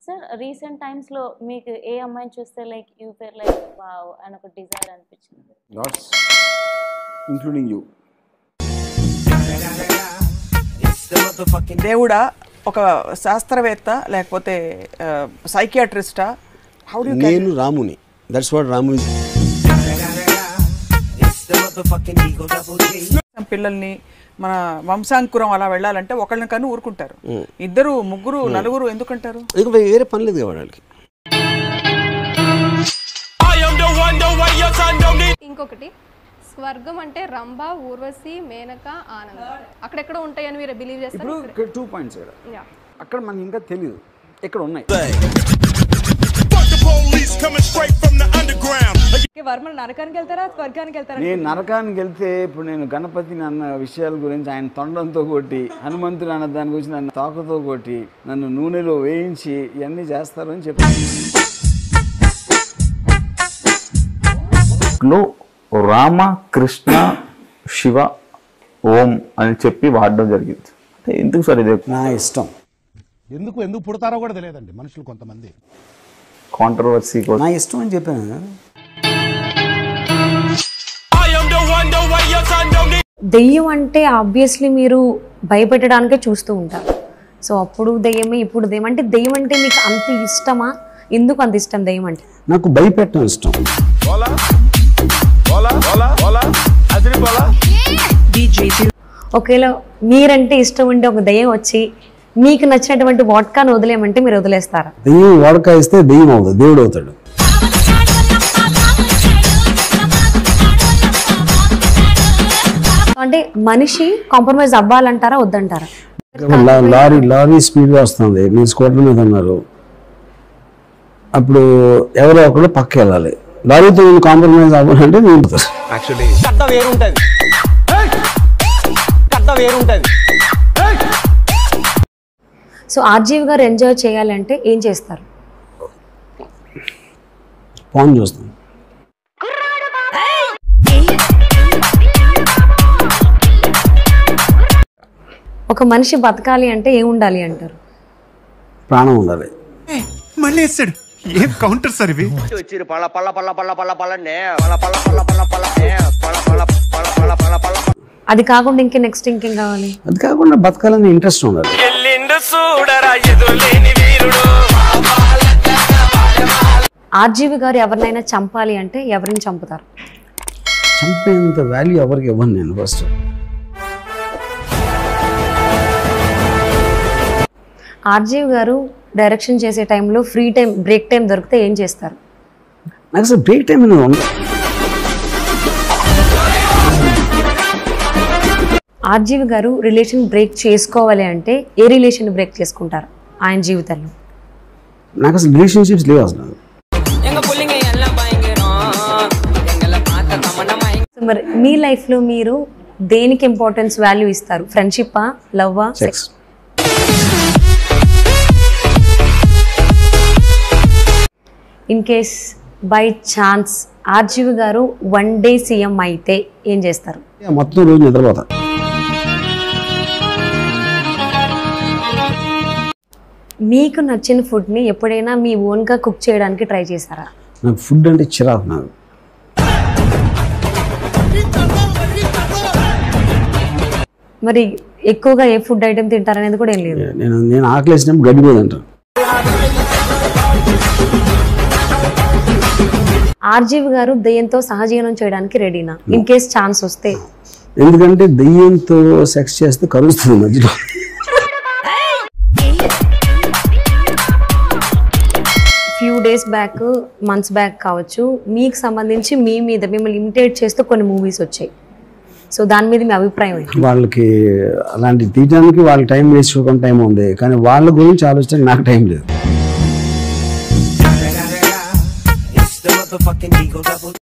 Sir recent times లో మీకు ఏ అమ్మాయిని చూస్తే like you feel like wow అని ఒక డిజైర్ అనిపించింది? Lots including you. దేవుడా, ఒక శాస్త్రవేత్త లేకపోతే సైకియాట్రిస్టా? నేను రాముని. That's what Ramu. పిల్లల్ని మన వంశాంకురం అలా వెళ్ళాలంటే ఒకళ్ళని కన్నా ఊరుకుంటారు, ఇద్దరు ముగ్గురు నలుగురు ఎందుకంటారు? వేరే పని లేదు వాళ్ళకి. ఇంకొకటి, స్వర్గం అంటే రంభ, ఊర్వశి, మేనక, ఆనంద అక్కడెక్కడ ఉంటాయని మీరు బిలీవ్ చేస్తారు? ఇప్పుడు 2 పాయింట్స్ అక్కడ మనకి ఇంకా తెలియదు, ఇక్కడ ఉన్నాయి. వర్మలు నరకానికి వెళ్తారా, స్వర్గానికి వెళ్తారా? నేను నరకానికి వెళ్తే ఇప్పుడు నేను గణపతిని అన్న విషయాల గురించి ఆయన తొండంతో కొట్టి, హనుమంతుడు అన్న దాని గురించి నన్ను తోకతో కొట్టి, నన్ను నూనెలో వేయించి ఇవన్నీ చేస్తారు అని చెప్పాను. రామ, కృష్ణ, శివ, ఓం అని చెప్పి వాడడం జరిగింది. ఎందుకు సార్ ఇది? నా ఇష్టం. ఎందుకు పుడతారో కూడా తెలియదండి మనుషులు కొంతమంది. కాంట్రవర్సీ నా ఇష్టం అని చెప్పాను. దెయ్యం అంటే ఆబ్వియస్లీ మీరు భయపెట్టడానికే చూస్తూ ఉంటారు. సో అప్పుడు దెయ్యమే, ఇప్పుడు దెయ్యం అంటే దెయ్యం అంటే మీకు అంత ఇష్టమా? ఎందుకు అంత ఇష్టం దెయ్యం అంటే? నాకు భయపెట్టడం ఇష్టం. ఒకవేళ మీరంటే ఇష్టం ఉంటే ఒక దెయ్యం వచ్చి మీకు నచ్చినటువంటి వాడ్కాను వదిలేయమంటే మీరు వదిలేస్తారా? దెయ్యం వాడకా ఇస్తే దెయ్యం అవుతుంది, దేవుడు అవుతాడు. అంటే మనిషి కాంప్రమైజ్ అవ్వాలంటారా వద్దంటారా? లారీ స్పీడ్గా వస్తుంది, మీరు స్కూటర్ మీద ఉన్నారు, అప్పుడు ఎవరో ఒకరు పక్క వెళ్ళాలి. లారీతో నేను కాంప్రమైజ్ అవ్వాలంటే నేను సో ఆర్జీవి గారు ఎంజాయ్ చేయాలంటే ఏం చేస్తారు? ఫోన్ చూస్తాను. ఒక మనిషి బతకాలి అంటే ఏం ఉండాలి అంటారు? ప్రాణం ఉండాలి. మళ్ళీ వేస్తాడు. ఏం కౌంటర్ సార్ ఇవి? అది కాకుండా ఇంకే నెక్స్ట్ ఇంకేం కావాలి? అది కాకుండా బతకాలని ఇంట్రెస్ట్ ఉండాలి. ఆర్జీవి గారు ఎవరినైనా చంపాలి అంటే ఎవరిని చంపుతారు? చంపేంత వాల్యూ ఎవరికి ఇవ్వను నేను. ఫస్ట్ ఆర్జీవి గారు డైరెక్షన్ చేసే టైంలో ఫ్రీ టైం, బ్రేక్ టైం దొరికితే ఏం చేస్తారు? నాకు అసలు బ్రేక్ టైం అనేది ఉండదు. ఆర్జీవి గారు రిలేషన్ బ్రేక్ చేసుకోవాలి అంటే ఏ రిలేషన్ బ్రేక్ చేసుకుంటారు ఆయన జీవితంలో? నాకు అసలు రిలేషన్షిప్స్ లేవు అసలు. మరి మీ లైఫ్లో మీరు దేనికి ఇంపార్టెన్స్ వాల్యూ ఇస్తారు? ఫ్రెండ్షిప్పా, లవ్వా, sex? In case by chance RGV గారు 1 డే సీఎం అయితే ఏం చేస్తారు? మొత్తం రోజు నిద్రపోతా. మీకు నచ్చిన ఫుడ్ని ఎప్పుడైనా మీ ఓన్గా కుక్ చేయడానికి ట్రై చేస్తారా? నాకు ఫుడ్ అంటే చిరాకు. నాకు మరి ఎక్కువగా ఏ ఫుడ్ ఐటెం తింటారనేది కూడా ఏం లేదు? నేను ఆకలి వేసినప్పుడు గడ్డి మీద అంటాను. ఆర్జీవి గారు దెయ్యంతో సహజీవనం చేయడానికి రెడీనా ఇన్ కేస్ ఛాన్స్ వస్తే? ఎందుకంటే దెయ్యంతో సెక్స్ చేస్తే కరుస్తుంది మధ్యలో. Few days back, months back కావచ్చు, మీకు సంబంధించి మీ మీద మిమ్మల్ని ఇమిటేట్ చేస్తూ కొన్ని మూవీస్ వచ్చాయి. సో దాని మీద మీ అభిప్రాయం ఏంటి? వాళ్ళకి అలాంటి తీయడానికి వాళ్ళకి టైం వేస్ట్ చేయకుండా టైం ఉంది, కానీ వాళ్ళ గురించి ఆలోచించడానికి నాకు టైం లేదు.